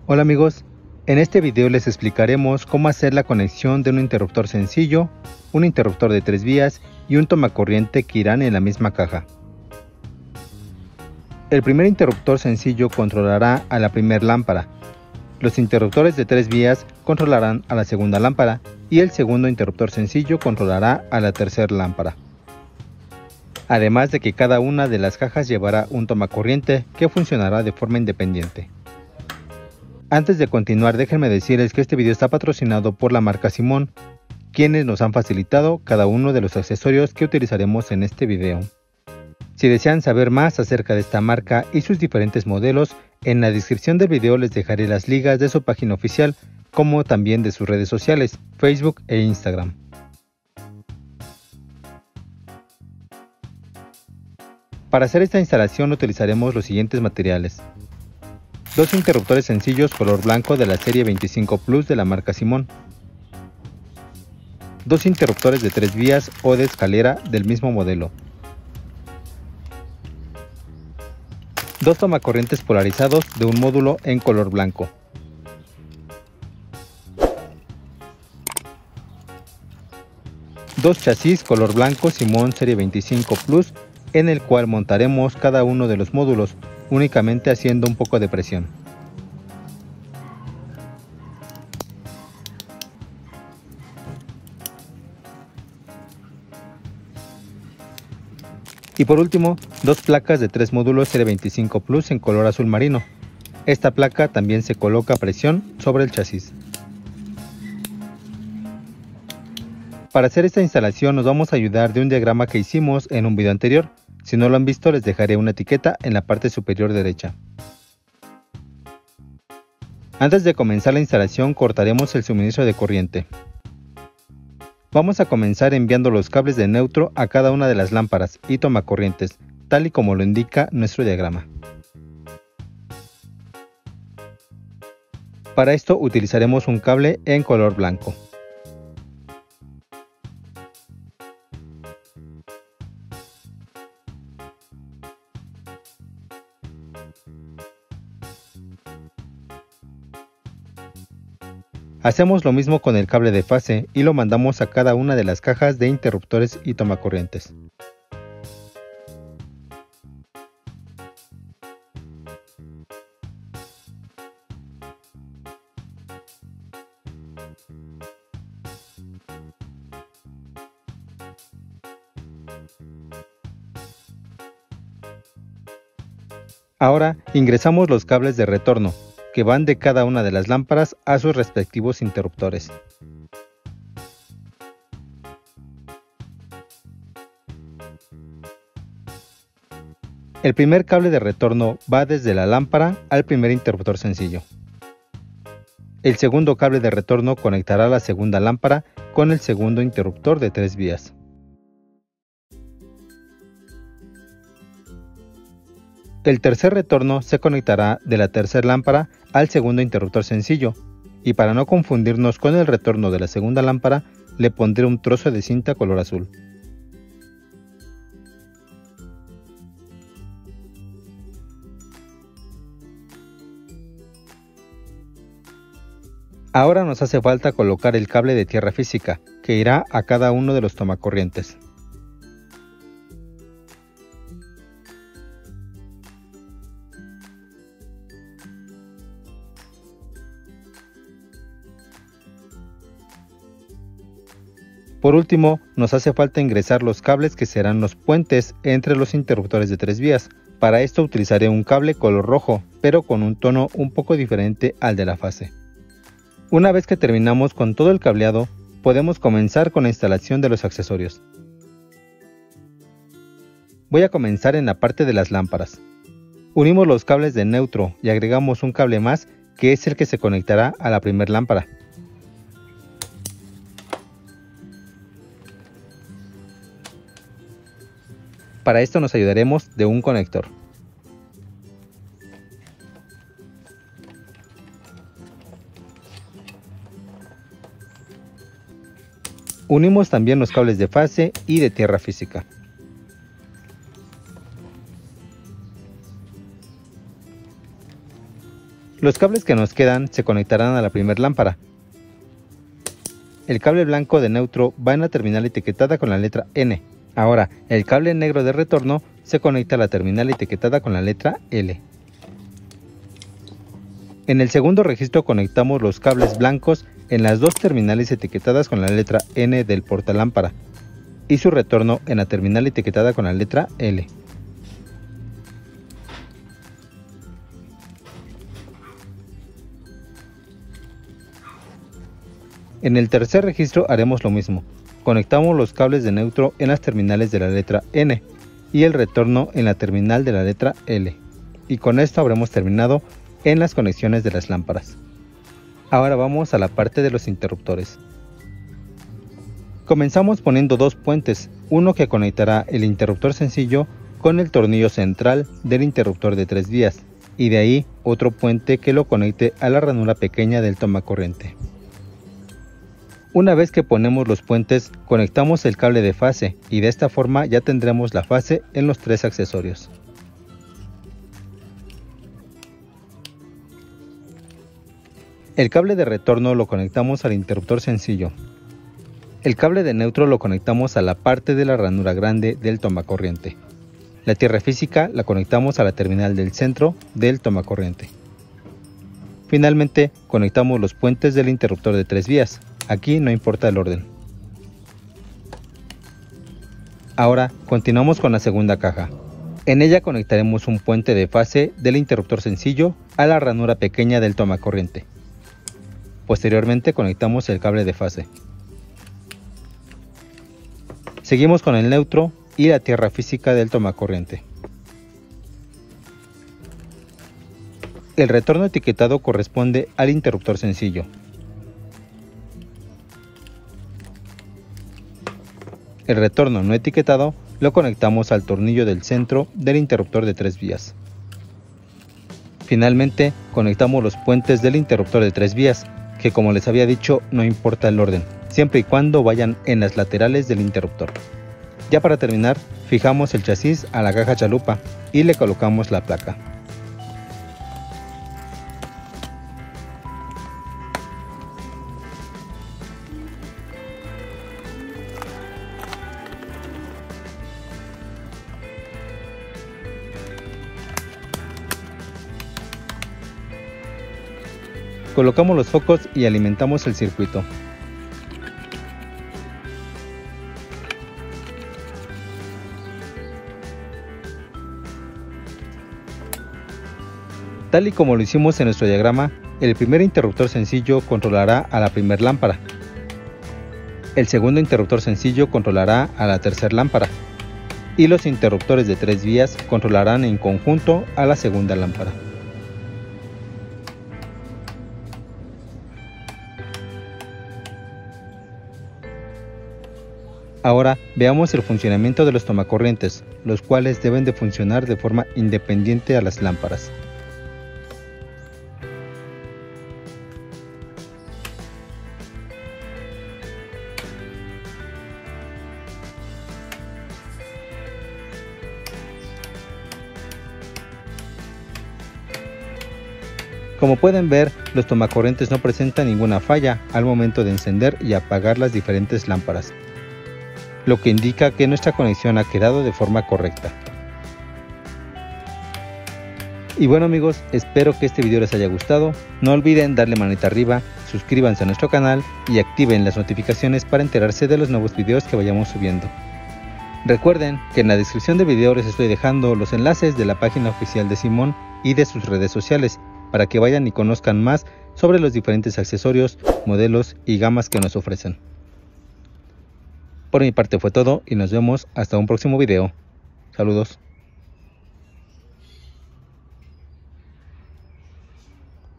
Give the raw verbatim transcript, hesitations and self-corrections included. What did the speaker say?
Hola amigos, en este video les explicaremos cómo hacer la conexión de un interruptor sencillo, un interruptor de tres vías y un tomacorriente que irán en la misma caja. El primer interruptor sencillo controlará a la primera lámpara, los interruptores de tres vías controlarán a la segunda lámpara y el segundo interruptor sencillo controlará a la tercera lámpara. Además de que cada una de las cajas llevará un tomacorriente que funcionará de forma independiente. Antes de continuar, déjenme decirles que este video está patrocinado por la marca Simón, quienes nos han facilitado cada uno de los accesorios que utilizaremos en este video. Si desean saber más acerca de esta marca y sus diferentes modelos, en la descripción del video les dejaré las ligas de su página oficial, como también de sus redes sociales, Facebook e Instagram. Para hacer esta instalación utilizaremos los siguientes materiales. Dos interruptores sencillos color blanco de la serie veinticinco Plus de la marca Simón. Dos interruptores de tres vías o de escalera del mismo modelo. Dos tomacorrientes polarizados de un módulo en color blanco. Dos chasis color blanco Simón serie veinticinco Plus en el cual montaremos cada uno de los módulos, únicamente haciendo un poco de presión. Y por último, dos placas de tres módulos serie veinticinco Plus en color azul marino. Esta placa también se coloca a presión sobre el chasis. Para hacer esta instalación nos vamos a ayudar de un diagrama que hicimos en un video anterior. Si no lo han visto, les dejaré una etiqueta en la parte superior derecha. Antes de comenzar la instalación, cortaremos el suministro de corriente. Vamos a comenzar enviando los cables de neutro a cada una de las lámparas y tomacorrientes, tal y como lo indica nuestro diagrama. Para esto utilizaremos un cable en color blanco. Hacemos lo mismo con el cable de fase y lo mandamos a cada una de las cajas de interruptores y tomacorrientes. Ahora ingresamos los cables de retorno, que van de cada una de las lámparas a sus respectivos interruptores. El primer cable de retorno va desde la lámpara al primer interruptor sencillo. El segundo cable de retorno conectará la segunda lámpara con el segundo interruptor de tres vías. El tercer retorno se conectará de la tercera lámpara al segundo interruptor sencillo, y para no confundirnos con el retorno de la segunda lámpara, le pondré un trozo de cinta color azul. Ahora nos hace falta colocar el cable de tierra física, que irá a cada uno de los tomacorrientes. Por último, nos hace falta ingresar los cables que serán los puentes entre los interruptores de tres vías. Para esto utilizaré un cable color rojo, pero con un tono un poco diferente al de la fase. Una vez que terminamos con todo el cableado, podemos comenzar con la instalación de los accesorios. Voy a comenzar en la parte de las lámparas. Unimos los cables de neutro y agregamos un cable más, que es el que se conectará a la primera lámpara. Para esto nos ayudaremos de un conector. Unimos también los cables de fase y de tierra física. Los cables que nos quedan se conectarán a la primera lámpara. El cable blanco de neutro va en la terminal etiquetada con la letra N. Ahora, el cable negro de retorno se conecta a la terminal etiquetada con la letra L. En el segundo registro conectamos los cables blancos en las dos terminales etiquetadas con la letra N del portalámpara y su retorno en la terminal etiquetada con la letra L. En el tercer registro haremos lo mismo. Conectamos los cables de neutro en las terminales de la letra N y el retorno en la terminal de la letra L. Y con esto habremos terminado en las conexiones de las lámparas. Ahora vamos a la parte de los interruptores. Comenzamos poniendo dos puentes, uno que conectará el interruptor sencillo con el tornillo central del interruptor de tres vías y de ahí otro puente que lo conecte a la ranura pequeña del tomacorriente. Una vez que ponemos los puentes, conectamos el cable de fase y de esta forma ya tendremos la fase en los tres accesorios. El cable de retorno lo conectamos al interruptor sencillo. El cable de neutro lo conectamos a la parte de la ranura grande del tomacorriente. La tierra física la conectamos a la terminal del centro del tomacorriente. Finalmente, conectamos los puentes del interruptor de tres vías. Aquí no importa el orden. Ahora continuamos con la segunda caja. En ella conectaremos un puente de fase del interruptor sencillo a la ranura pequeña del tomacorriente. Posteriormente conectamos el cable de fase. Seguimos con el neutro y la tierra física del tomacorriente. El retorno etiquetado corresponde al interruptor sencillo. El retorno no etiquetado lo conectamos al tornillo del centro del interruptor de tres vías. Finalmente, conectamos los puentes del interruptor de tres vías, que como les había dicho no importa el orden, siempre y cuando vayan en las laterales del interruptor. Ya para terminar, fijamos el chasis a la caja chalupa y le colocamos la placa. Colocamos los focos y alimentamos el circuito. Tal y como lo hicimos en nuestro diagrama, el primer interruptor sencillo controlará a la primera lámpara. El segundo interruptor sencillo controlará a la tercera lámpara. Y los interruptores de tres vías controlarán en conjunto a la segunda lámpara. Ahora veamos el funcionamiento de los tomacorrientes, los cuales deben de funcionar de forma independiente a las lámparas. Como pueden ver, los tomacorrientes no presentan ninguna falla al momento de encender y apagar las diferentes lámparas, lo que indica que nuestra conexión ha quedado de forma correcta. Y bueno amigos, espero que este video les haya gustado. No olviden darle manita arriba, suscríbanse a nuestro canal y activen las notificaciones para enterarse de los nuevos videos que vayamos subiendo. Recuerden que en la descripción del video les estoy dejando los enlaces de la página oficial de Simón y de sus redes sociales, para que vayan y conozcan más sobre los diferentes accesorios, modelos y gamas que nos ofrecen. Por mi parte fue todo y nos vemos hasta un próximo video. Saludos.